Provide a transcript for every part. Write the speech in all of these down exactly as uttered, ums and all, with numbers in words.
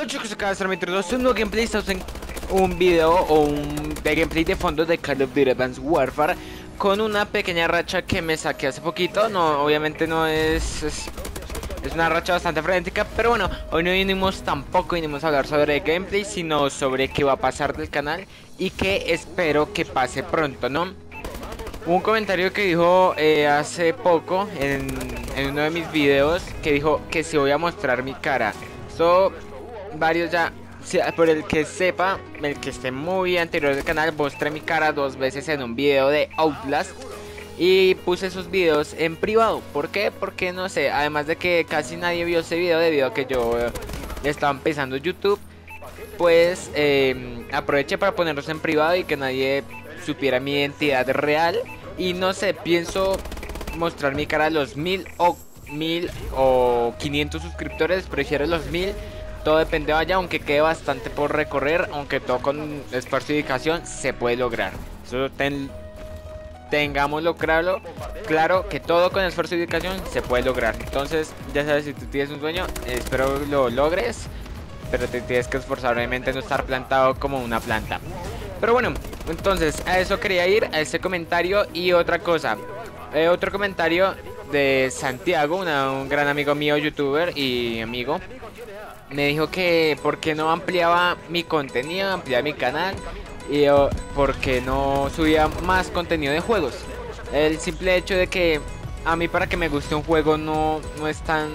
Bueno chicos, acá está mi dos, un nuevo gameplay. Estamos en un video o un de gameplay de fondo de Call of Duty Advanced Warfare, con una pequeña racha que me saqué hace poquito. No, obviamente no es, es es una racha bastante frenética, pero bueno, hoy no vinimos tampoco vinimos a hablar sobre gameplay, sino sobre qué va a pasar del canal y que espero que pase pronto, ¿no? Un comentario que dijo eh, hace poco en, en uno de mis videos, que dijo que si voy a mostrar mi cara. So, varios ya, si, por el que sepa, el que esté muy anterior del canal, mostré mi cara dos veces en un video de Outlast. Y puse esos videos en privado. ¿Por qué? Porque no sé, además de que casi nadie vio ese video debido a que yo eh, estaba empezando YouTube. Pues eh, aproveché para ponerlos en privado y que nadie supiera mi identidad real. Y no sé, pienso mostrar mi cara a los mil o mil o quinientos suscriptores. Prefiero los mil. Todo depende, vaya, aunque quede bastante por recorrer. Aunque todo con esfuerzo y dedicación se puede lograr. Eso ten, tengámoslo claro, claro que todo con esfuerzo y dedicación se puede lograr. Entonces, ya sabes, si tú tienes un sueño, espero lo logres. Pero te tienes que esforzar, obviamente no estar plantado como una planta. Pero bueno, entonces a eso quería ir, a ese comentario. Y otra cosa, eh, otro comentario de Santiago, una, un gran amigo mío, youtuber y amigo. Me dijo que por qué no ampliaba mi contenido, ampliaba mi canal. Y yo, porque no subía más contenido de juegos. El simple hecho de que a mí, para que me guste un juego, no, no es tan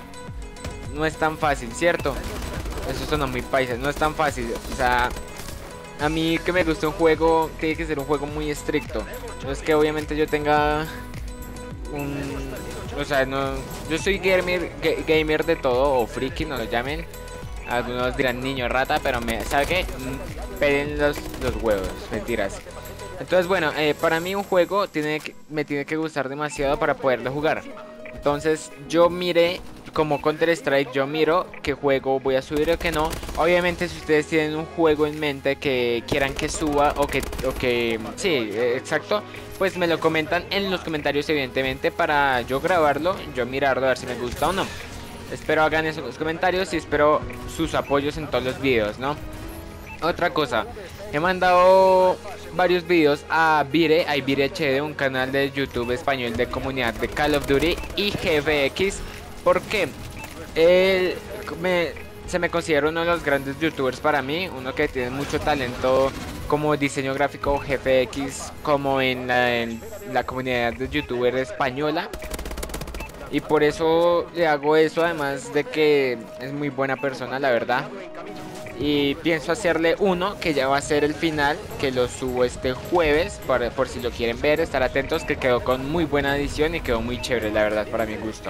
No es tan fácil, ¿cierto? Eso suena muy paisa, no es tan fácil. O sea, a mí que me guste un juego, tiene que ser un juego muy estricto. No es que obviamente yo tenga un... O sea, no... Yo soy gamer, gamer de todo, o friki, no lo llamen. Algunos dirán niño rata, pero me... ¿sabe qué? Pelen los, los huevos, mentiras. Entonces bueno, eh, para mí un juego tiene que, me tiene que gustar demasiado para poderlo jugar. Entonces yo miré, como Counter Strike, yo miro qué juego voy a subir o qué no. Obviamente si ustedes tienen un juego en mente que quieran que suba o que, o que sí, exacto, pues me lo comentan en los comentarios, evidentemente, para yo grabarlo, yo mirarlo a ver si me gusta o no. Espero hagan eso en los comentarios y espero sus apoyos en todos los videos, ¿no? Otra cosa, he mandado varios videos a Vire, a Vire H D, un canal de YouTube español de comunidad de Call of Duty y G F X. Porque él me, se me considera uno de los grandes youtubers para mí, uno que tiene mucho talento como diseño gráfico, G F X, como en la, en la comunidad de youtuber española. Y por eso le hago eso, además de que es muy buena persona, la verdad. Y pienso hacerle uno que ya va a ser el final, que lo subo este jueves, por, por si lo quieren ver, estar atentos, que quedó con muy buena edición y quedó muy chévere, la verdad, para mi gusto.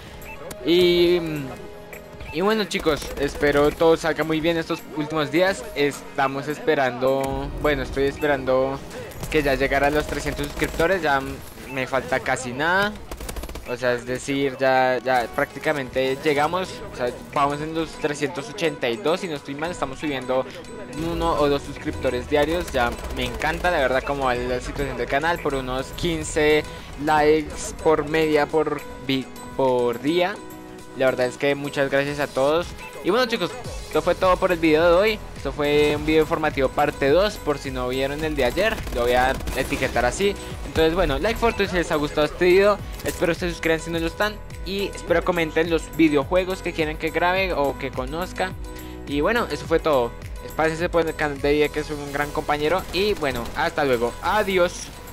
Y, y bueno chicos, espero todo salga muy bien estos últimos días. Estamos esperando, bueno, estoy esperando que ya llegara a los trescientos suscriptores, ya me falta casi nada. O sea, es decir, ya, ya prácticamente llegamos, o sea, vamos en los trescientos ochenta y dos, si no estoy mal, estamos subiendo uno o dos suscriptores diarios. Ya me encanta, la verdad, como va la situación del canal, por unos quince likes por media por, por día. La verdad es que muchas gracias a todos. Y bueno chicos, esto fue todo por el video de hoy. Esto fue un video informativo parte dos, por si no vieron el de ayer, lo voy a etiquetar así. Entonces bueno, like for si les ha gustado este video. Espero se suscriban si no lo están. Y espero comenten los videojuegos que quieren que grabe o que conozca. Y bueno, eso fue todo. Espárense por el canal de Vire, que es un gran compañero. Y bueno, hasta luego, adiós.